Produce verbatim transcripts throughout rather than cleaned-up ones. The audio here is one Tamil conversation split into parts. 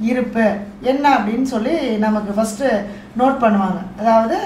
இருப்பு என்ன அப்படின்னு சொல்லி நமக்கு ஃபஸ்ட்டு நோட் பண்ணுவாங்க. அதாவது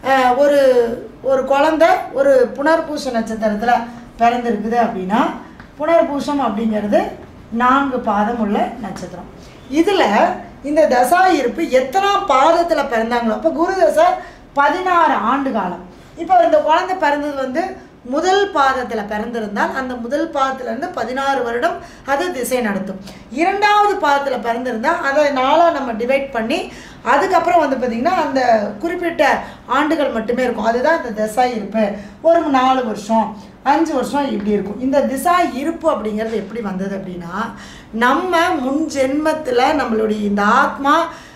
ஒரு ஒரு குழந்தை ஒரு புனர்பூச நட்சத்திரத்தில் பிறந்திருக்குது அப்படின்னா புனர்பூசம் அப்படிங்கிறது நான்கு பாதம் உள்ள நட்சத்திரம். இதில் இந்த தசா இருப்பு எத்தனாம் பாதத்தில் பிறந்தாங்களோ, அப்போ குரு தசை பதினாறு ஆண்டு காலம். இப்போ இந்த குழந்தை பிறந்தது வந்து முதல் பாதத்தில் பிறந்திருந்தால் அந்த முதல் பாதத்திலேருந்து பதினாறு வருடம் அது திசை நடத்தும். இரண்டாவது பாதத்தில் பிறந்திருந்தால் அதை நாளாக நம்ம டிவைட் பண்ணி அதுக்கப்புறம் வந்து பார்த்திங்கன்னா அந்த குறிப்பிட்ட ஆண்டுகள் மட்டுமே இருக்கும். அதுதான் இந்த திசா இருப்பு. ஒரு நாலு வருஷம் அஞ்சு வருஷம் இப்படி இருக்கும். இந்த திசா இருப்பு அப்படிங்கிறது எப்படி வந்தது அப்படின்னா, நம்ம முன் ஜென்மத்தில் நம்மளுடைய இந்த ஆத்மா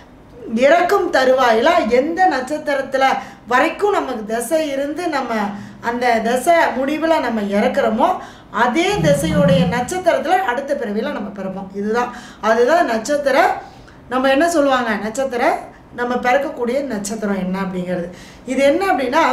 இறக்கும் தருவாயில் எந்த நட்சத்திரத்தில் வரைக்கும் நமக்கு திசை இருந்து நம்ம அந்த திசை முடிவில் நம்ம இறக்குறோமோ அதே திசையுடைய நட்சத்திரத்தில் அடுத்த பிறவியில் நம்ம பிறப்போம். இதுதான் அதுதான் நட்சத்திர நம்ம என்ன சொல்லுவாங்க, நட்சத்திர நம்ம பிறக்கக்கூடிய நட்சத்திரம் என்ன அப்படிங்கிறது. இது என்ன அப்படின்னா,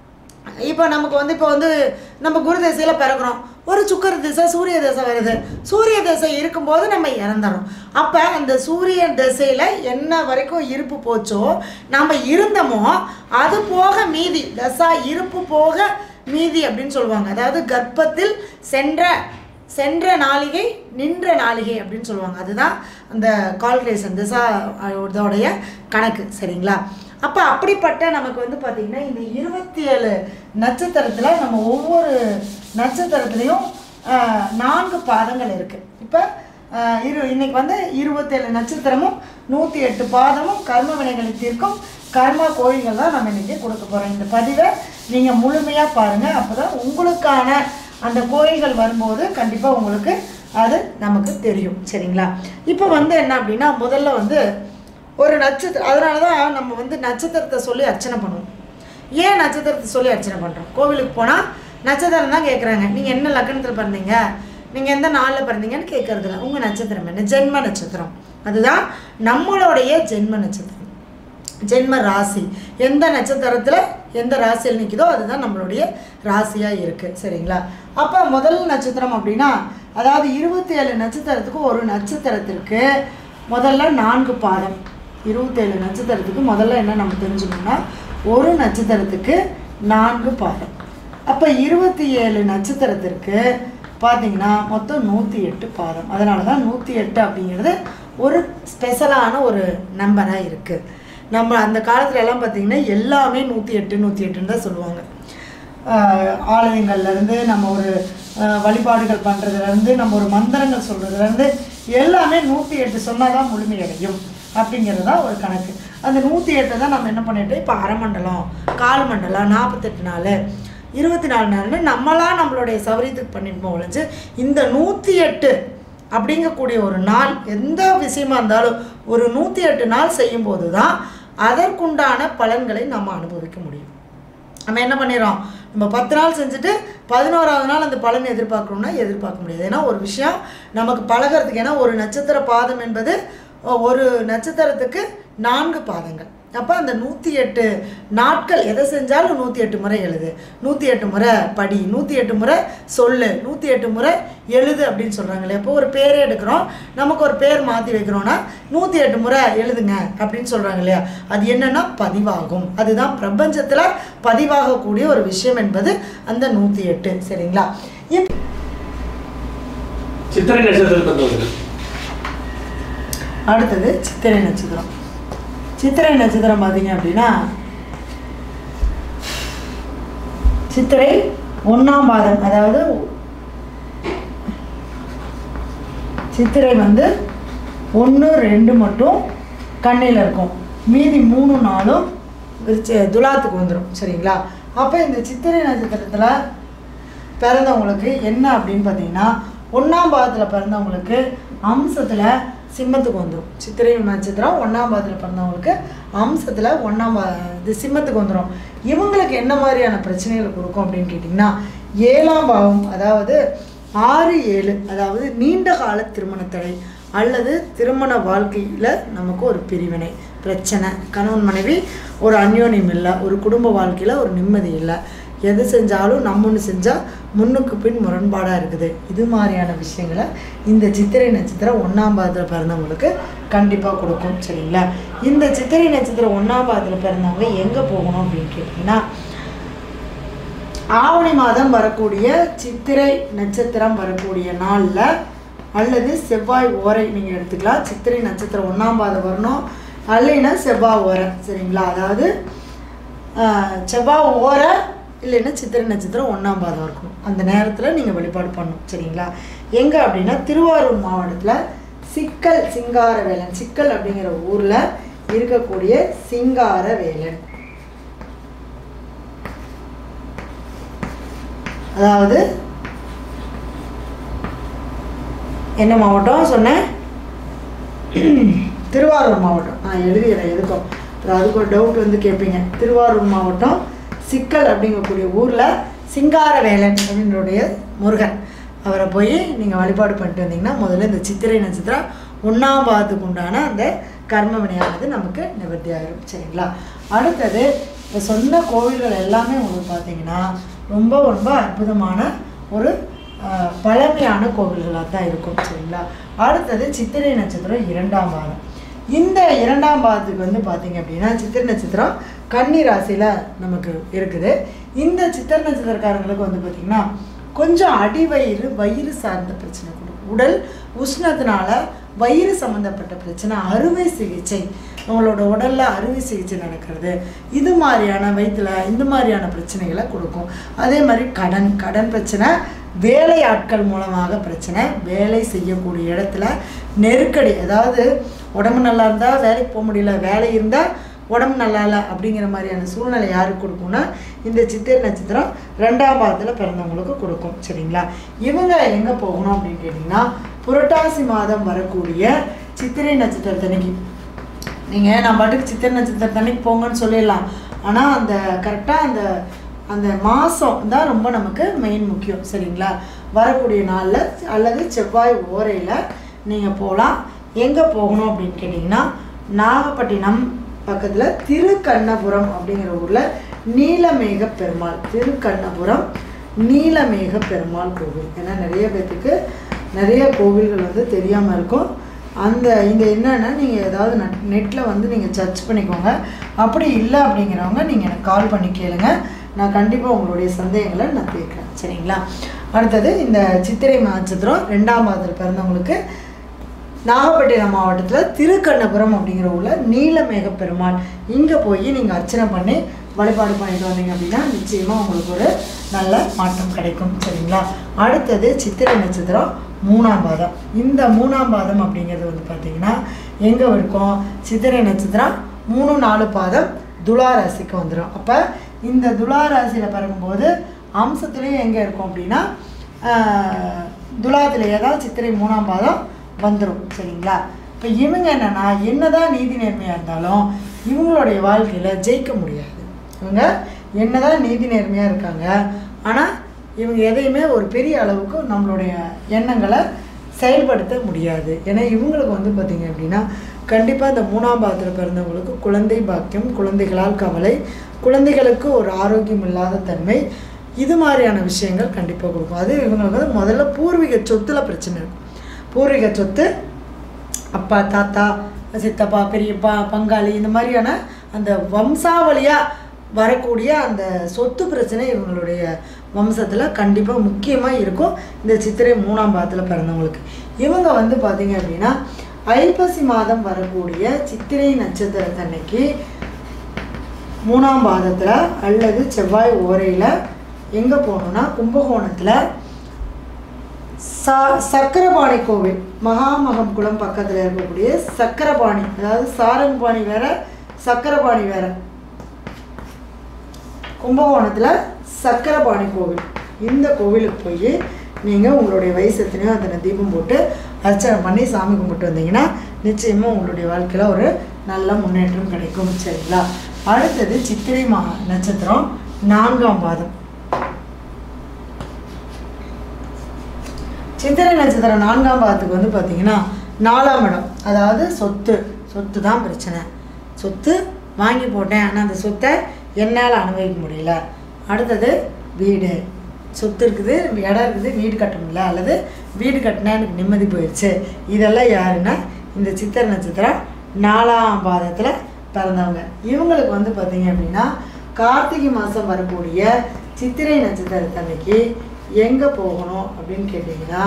இப்போ நமக்கு வந்து இப்போ வந்து நம்ம குரு திசையில் பிறக்கிறோம், ஒரு சுக்கர திசை சூரிய திசை வருது. சூரிய திசை இருக்கும்போது நம்ம இறந்துறோம். அப்போ அந்த சூரிய திசையில் என்ன வரைக்கும் இருப்பு போச்சோ நம்ம இருந்தோமோ அது போக மீதி தசா இருப்பு போக மீதி அப்படின்னு சொல்லுவாங்க. அதாவது கர்ப்பத்தில் சென்ற சென்ற நாளிகை நின்ற நாளிகை அப்படின்னு சொல்லுவாங்க. அதுதான் அந்த கால்குலேஷன் திசா இதோடைய கணக்கு. சரிங்களா? அப்போ அப்படிப்பட்ட நமக்கு வந்து பார்த்திங்கன்னா இந்த இருபத்தி ஏழு நட்சத்திரத்தில் நம்ம ஒவ்வொரு நட்சத்திரத்துலேயும் நான்கு பாதங்கள் இருக்குது. இப்போ இரு இன்றைக்கி வந்து இருபத்தேழு நட்சத்திரமும் நூற்றி எட்டு பாதமும் கர்ம வினைகளை தீர்க்கும் கர்ம கோயில்கள் தான் நம்ம இன்றைக்கி கொடுக்க போகிறோம். இந்த பதிவை நீங்கள் முழுமையாக பாருங்கள். அப்போ தான் உங்களுக்கான அந்த கோயில்கள் வரும்போது கண்டிப்பாக உங்களுக்கு அது நமக்கு தெரியும். சரிங்களா? இப்போ வந்து என்ன அப்படின்னா, முதல்ல வந்து ஒரு நட்சத்திரம், அதனால தான் நம்ம வந்து நட்சத்திரத்தை சொல்லி அர்ச்சனை பண்ணுவோம். ஏன் நட்சத்திரத்தை சொல்லி அர்ச்சனை பண்ணுறோம்? கோவிலுக்கு போனால் நட்சத்திரம் தான் கேட்குறாங்க. நீங்கள் என்ன லக்னத்தில் பிறந்தீங்க, நீங்கள் எந்த நாளில் பிறந்தீங்கன்னு கேட்குறதில்ல. உங்கள் நட்சத்திரம் என்ன? ஜென்ம நட்சத்திரம். அதுதான் நம்மளுடைய ஜென்ம நட்சத்திரம், ஜென்ம ராசி. எந்த நட்சத்திரத்தில் எந்த ராசியில் நிற்குதோ அதுதான் நம்மளுடைய ராசியாக இருக்குது. சரிங்களா? அப்போ முதல் நட்சத்திரம் அப்படின்னா, அதாவது இருபத்தி ஏழு நட்சத்திரத்துக்கு ஒரு நட்சத்திரத்திற்கு முதல்ல நான்கு பாதம். இருபத்தேழு நட்சத்திரத்துக்கு முதல்ல என்ன நம்ம தெரிஞ்சுக்கணும்னா, ஒரு நட்சத்திரத்துக்கு நான்கு பாதம். அப்போ இருபத்தி ஏழு நட்சத்திரத்திற்கு பார்த்திங்கன்னா மொத்தம் நூற்றி எட்டு பாதம். அதனால தான் நூற்றி எட்டு அப்படிங்கிறது ஒரு ஸ்பெஷலான ஒரு நம்பராக இருக்குது. நம்ம அந்த காலத்துல எல்லாம் பார்த்திங்கன்னா எல்லாமே நூற்றி எட்டு நூற்றி எட்டுன்னு தான் சொல்லுவாங்க. ஆலயங்கள்லேருந்து நம்ம ஒரு வழிபாடுகள் பண்ணுறதுலேருந்து நம்ம ஒரு மந்திரங்கள் சொல்கிறதுலேருந்து எல்லாமே நூற்றி எட்டு சொன்னால் தான் முழுமையடையும் அப்படிங்கிறது தான் ஒரு கணக்கு. அந்த நூற்றி எட்டை தான் நம்ம என்ன பண்ணிட்டோம், இப்போ அரை மண்டலம், கால் மண்டலம், நாற்பத்தெட்டு நாள், இருபத்தி நாலு நாள்னு நம்மளாம் நம்மளுடைய சௌரியத்துக்கு பண்ணிட்டு ஒழிஞ்சு இந்த நூற்றி எட்டு அப்படிங்கக்கூடிய ஒரு நாள் எந்த விஷயமா இருந்தாலும் ஒரு நூற்றி எட்டு நாள் செய்யும்போது தான் அதற்குண்டான பலன்களை நம்ம அனுபவிக்க முடியும். நம்ம என்ன பண்ணிடுறோம், நம்ம பத்து நாள் செஞ்சுட்டு பதினோராவது நாள் அந்த பலன் எதிர்பார்க்கணும்னா எதிர்பார்க்க முடியாது. ஏன்னா ஒரு விஷயம் நமக்கு பழகிறதுக்கு, ஏன்னா ஒரு நட்சத்திர பாதம் என்பது ஒரு நட்சத்திரத்துக்கு நான்கு பாதங்கள். அப்போ அந்த நூற்றி எட்டு நாட்கள் எதை செஞ்சாலும் நூற்றி எட்டு முறை எழுது, நூற்றி எட்டு முறை படி, நூற்றி எட்டு முறை சொல்லு, நூற்றி எட்டு முறை எழுது அப்படின்னு சொல்கிறாங்களே. இப்போ ஒரு பேரே எடுக்கிறோம், நமக்கு ஒரு பேர் மாற்றி வைக்கிறோன்னா நூற்றி எட்டு முறை எழுதுங்க அப்படின்னு சொல்கிறாங்க இல்லையா. அது என்னென்னா பதிவாகும். அதுதான் பிரபஞ்சத்தில் பதிவாகக்கூடிய ஒரு விஷயம் என்பது அந்த நூற்றி எட்டு. சரிங்களா? சித்திரை நட்சத்திரம் அடுத்தது சித்திரை நட்சத்திரம். சித்திரை நட்சத்திரம் பார்த்தீங்க அப்படின்னா சித்திரை ஒன்றாம் பாதம், அதாவது சித்திரை வந்து ஒன்று ரெண்டு மட்டும் கண்ணியில் இருக்கும், மீதி மூணு நாளும் துலாத்துக்கு வந்துடும். சரிங்களா? அப்போ இந்த சித்திரை நட்சத்திரத்தில் பிறந்தவங்களுக்கு என்ன அப்படின்னு பார்த்தீங்கன்னா, ஒன்றாம் பாதத்தில் பிறந்தவங்களுக்கு அம்சத்தில் சிம்மத்துக்கு வந்துடும். சித்திரை நட்சத்திரம் ஒன்றாம் பாதத்தில் பிறந்தவங்களுக்கு அம்சத்தில் ஒன்றாம் பா இது சிம்மத்துக்கு வந்துடும். இவங்களுக்கு என்ன மாதிரியான பிரச்சனைகளை கொடுக்கும் அப்படின்னு கேட்டிங்கன்னா, ஏழாம் பாவம், அதாவது ஆறு ஏழு, அதாவது நீண்ட கால திருமண தடை அல்லது திருமண வாழ்க்கையில் நமக்கு ஒரு பிரிவினை பிரச்சனை, கணவன் மனைவி ஒரு அந்யோன்யம் இல்லை, ஒரு குடும்ப வாழ்க்கையில் ஒரு நிம்மதி இல்லை, எது செஞ்சாலும் நம்ம ஒன்று செஞ்சால் முன்னுக்கு பின் முரண்பாடாக இருக்குது. இது மாதிரியான விஷயங்களை இந்த சித்திரை நட்சத்திரம் ஒன்றாம் பாதத்தில் பிறந்தவங்களுக்கு கண்டிப்பாக கொடுக்கும். சரிங்களா? இந்த சித்திரை நட்சத்திரம் ஒன்றாம் பாதத்தில் பிறந்தவங்க எங்கே போகணும் அப்படின்னு கேட்டிங்கன்னா, ஆவணி மாதம் வரக்கூடிய சித்திரை நட்சத்திரம் வரக்கூடிய நாளில் அல்லது செவ்வாய் ஓரை நீங்கள் எடுத்துக்கலாம். சித்திரை நட்சத்திரம் ஒன்றாம் பாதம் வரணும், அல்லைன்னா செவ்வாய் ஓரை. சரிங்களா? அதாவது செவ்வாய் ஓரை இல்லைன்னா சித்திரை நட்சத்திரம் ஒன்றாம் பாதம் இருக்கணும். அந்த நேரத்தில் நீங்கள் வழிபாடு பண்ணணும். சரிங்களா? எங்கே அப்படின்னா திருவாரூர் மாவட்டத்தில் சிக்கல் சிங்காரவேலன், சிக்கல் அப்படிங்கிற ஊரில் இருக்கக்கூடிய சிங்காரவேலன், அதாவது என்ன மாவட்டம் சொன்னேன்? திருவாரூர் மாவட்டம். நான் எழுதிடுறேன் எதுக்கும், அப்புறம் அதுக்கு ஒரு டவுட் வந்து கேட்பீங்க. திருவாரூர் மாவட்டம் சிக்கல் அப்படிங்கக்கூடிய ஊரில் சிங்காரவேலன் அப்படின்னுடைய முருகன், அவரை போய் நீங்கள் வழிபாடு பண்ணிட்டு வந்தீங்கன்னா முதல்ல இந்த சித்திரை நட்சத்திரம் ஒன்றாம் பாதத்துக்கு உண்டான அந்த கர்ம வினையானது நமக்கு நிவர்த்தி ஆகிடும். சரிங்களா? அடுத்தது இப்போ சொன்ன கோவில்கள் எல்லாமே உங்களுக்கு பார்த்தீங்கன்னா ரொம்ப ரொம்ப அற்புதமான ஒரு பழமையான கோவில்களாக தான் இருக்கும். சரிங்களா? அடுத்தது சித்திரை நட்சத்திரம் இரண்டாம் பாதம். இந்த இரண்டாம் பாதத்துக்கு வந்து பார்த்தீங்க அப்படின்னா சித்திரை நட்சத்திரம் கன்னி ராசியில் நமக்கு இருக்குது. இந்த சித்திரை நட்சத்திரக்காரங்களுக்கு வந்து பார்த்திங்கன்னா கொஞ்சம் அடிவயிறு வயிறு சார்ந்த பிரச்சனை கொடுக்கும். உடல் உஷ்ணத்தினால வயிறு சம்மந்தப்பட்ட பிரச்சனை, அறுவை சிகிச்சை, உங்களோட உடலில் அறுவை சிகிச்சை நடக்கிறது, இது மாதிரியான வயிற்றில் இந்த மாதிரியான பிரச்சனைகளை கொடுக்கும். அதே மாதிரி கடன் கடன் பிரச்சனை, வேலை ஆட்கள் மூலமாக பிரச்சனை, வேலை செய்யக்கூடிய இடத்துல நெருக்கடி, அதாவது உடம்பு நல்லா இருந்தால் வேலைக்கு போக முடியல, வேலை இருந்தால் உடம்பு நல்லா இல்லை அப்படிங்கிற மாதிரியான சூழ்நிலை யாருக்கு கொடுக்கும்னா இந்த சித்திரை நட்சத்திரம் ரெண்டாம் பாதத்தில் பிறந்தவங்களுக்கு கொடுக்கும். சரிங்களா? இவங்க எங்கே போகணும் அப்படின்னு கேட்டிங்கன்னா புரட்டாசி மாதம் வரக்கூடிய சித்திரை நட்சத்திரத்தன்னைக்கு நீங்கள் நான் பாட்டுக்கு சித்திரை நட்சத்திரத்தன்னைக்கு போங்கன்னு சொல்லிடலாம். ஆனால் அந்த கரெக்டாக அந்த அந்த மாதம் தான் ரொம்ப நமக்கு மெயின் முக்கியம். சரிங்களா? வரக்கூடிய நாளில் அல்லது செவ்வாய் ஓரையில் நீங்கள் போகலாம். எங்கே போகணும் அப்படின்னு கேட்டிங்கன்னா நாகப்பட்டினம் பக்கத்தில் திருக்கண்ணபுரம் அப்படிங்கிற ஊரில் நீலமேக பெருமாள், திருக்கண்ணபுரம் நீலமேக பெருமாள் கோவில். ஏன்னா நிறைய பேர்த்துக்கு நிறைய கோவில்கள் வந்து தெரியாமல் இருக்கும். அந்த இங்கே என்னென்னா நீங்கள் ஏதாவது நெட் நெட்டில் வந்து நீங்கள் சர்ச் பண்ணிக்கோங்க. அப்படி இல்லை அப்படிங்கிறவங்க நீங்கள் எனக்கு கால் பண்ணி கேளுங்க, நான் கண்டிப்பாக உங்களுடைய சந்தேகங்களை நான் கேட்குறேன். சரிங்களா? அடுத்தது இந்த சித்திரை நட்சத்திரம் ரெண்டாம் பாதத்தில் பிறந்தவங்களுக்கு நாகப்பட்டினம் மாவட்டத்தில் திருக்கண்ணபுரம் அப்படிங்கிற ஊரில் நீலமேக பெருமாள், இங்கே போய் நீங்கள் அர்ச்சனை பண்ணி வழிபாடு பண்ணிட்டு வந்தீங்க அப்படின்னா நிச்சயமாக உங்களுக்கு ஒரு நல்ல மாற்றம் கிடைக்கும். சரிங்களா? அடுத்தது சித்திரை நட்சத்திரம் மூணாம் பாதம். இந்த மூணாம் பாதம் அப்படிங்கிறது வந்து பார்த்திங்கன்னா எங்கே இருக்கும்? சித்திரை நட்சத்திரம் மூணு நாலு பாதம் துலா ராசிக்கு வந்துடும். அப்போ இந்த துலா ராசியில் பிறகும்போது அம்சத்துலேயும் எங்கே இருக்கும் அப்படின்னா துலாத்திலேயே தான் சித்திரை மூணாம் பாதம் வந்துடும். சரிங்களா? இப்போ இவங்க என்னென்னா என்னதான் நீதி நேர்மையாக இருந்தாலும் இவங்களுடைய வாழ்க்கையில் ஜெயிக்க முடியாது. இவங்க என்னதான் நீதி நேர்மையாக இருக்காங்க, ஆனால் இவங்க எதையுமே ஒரு பெரிய அளவுக்கு நம்மளுடைய எண்ணங்களை செயல்படுத்த முடியாது. ஏன்னா இவங்களுக்கு வந்து பார்த்திங்க அப்படின்னா கண்டிப்பாக இந்த மூணாம் பாதத்தில் பிறந்தவங்களுக்கு குழந்தை பாக்கியம், குழந்தைகளால் கவலை, குழந்தைகளுக்கு ஒரு ஆரோக்கியம் இல்லாத தன்மை, இது மாதிரியான விஷயங்கள் கண்டிப்பாக கொடுக்கும். அது இவங்களுக்கு வந்து முதல்ல பூர்வீக சொத்தில் பிரச்சனை இருக்கும். பூர்வீக சொத்து, அப்பா தாத்தா சித்தப்பா பெரியப்பா பங்காளி, இந்த மாதிரியான அந்த வம்சாவளியாக வரக்கூடிய அந்த சொத்து பிரச்சனை இவங்களுடைய வம்சத்தில் கண்டிப்பாக முக்கியமாக இருக்கும் இந்த சித்திரை மூணாம் பாதத்தில் பிறந்தவங்களுக்கு. இவங்க வந்து பார்த்திங்க அப்படின்னா ஐப்பசி மாதம் வரக்கூடிய சித்திரை நட்சத்திரத்தன்னைக்கு மூணாம் பாதத்தில் அல்லது செவ்வாய் ஓரையில் எங்கே போகணுன்னா கும்பகோணத்தில் ச சக்கரபாணி கோவில், மகாமகம் குளம் பக்கத்தில் இருக்கக்கூடிய சக்கரபாணி, அதாவது சாரங்பாணி வேற சக்கரபாணி வேற, கும்பகோணத்தில் சக்கரபாணி கோவில், இந்த கோவிலுக்கு போய் நீங்கள் உங்களுடைய வயசத்தினையும் அதனை தீபம் போட்டு அர்ச்சனை பண்ணி சாமி கும்பிட்டு வந்தீங்கன்னா நிச்சயமாக உங்களுடைய வாழ்க்கையில் ஒரு நல்ல முன்னேற்றம் கிடைக்கும். சரிங்களா? அடுத்தது சித்திரை மா நட்சத்திரம் நான்காம் பாதம். சித்திரை நட்சத்திரம் நான்காம் பாதத்துக்கு வந்து பார்த்திங்கன்னா நாலாம் இடம், அதாவது சொத்து சொத்து தான் பிரச்சனை. சொத்து வாங்கி போட்டேன் ஆனால் அந்த சொத்தை என்னால் அனுபவிக்க முடியல. அடுத்தது வீடு, சொத்து இருக்குது, இடம் இருக்குது, வீடு கட்ட முடியல, அல்லது வீடு கட்டினா எனக்கு நிம்மதி போயிடுச்சு. இதெல்லாம் யாருன்னா இந்த சித்திரை நட்சத்திரம் நாலாம் பாதத்தில் பிறந்தவங்க. இவங்களுக்கு வந்து பார்த்திங்க அப்படின்னா கார்த்திகை மாதம் வரக்கூடிய சித்திரை நட்சத்திரத்தன்னைக்கு எங்கே போகணும் அப்படின்னு கேட்டிங்கன்னா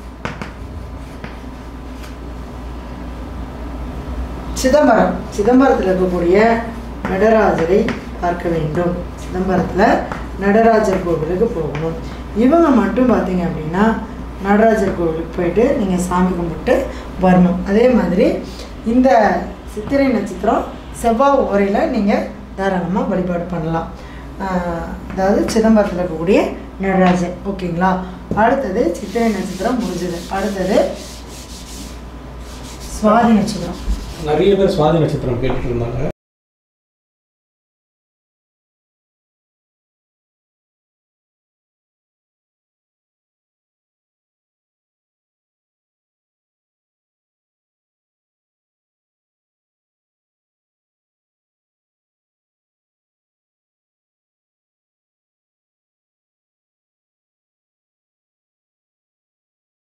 சிதம்பரம் சிதம்பரத்தில் இருக்கக்கூடிய நடராஜரை பார்க்க வேண்டும். சிதம்பரத்தில் நடராஜர் கோவிலுக்கு போகணும். இவங்க மட்டும் பார்த்தீங்க அப்படின்னா நடராஜர் கோவிலுக்கு போயிட்டு நீங்கள் சாமி கும்பிட்டு வரணும். அதே மாதிரி இந்த சித்திரை நட்சத்திரம் செவ்வாய் ஓரையில் நீங்கள் தாராளமாக வழிபாடு பண்ணலாம். அதாவது சிதம்பரத்தில் இருக்கக்கூடிய நடராஜர். ஓகேங்களா? அடுத்தது சித்திரை நட்சத்திரம் முடிஞ்சது. அடுத்தது சுவாதி நட்சத்திரம். நிறைய பேர் சுவாதி நட்சத்திரம் கேட்டுட்டு இருந்தாங்க.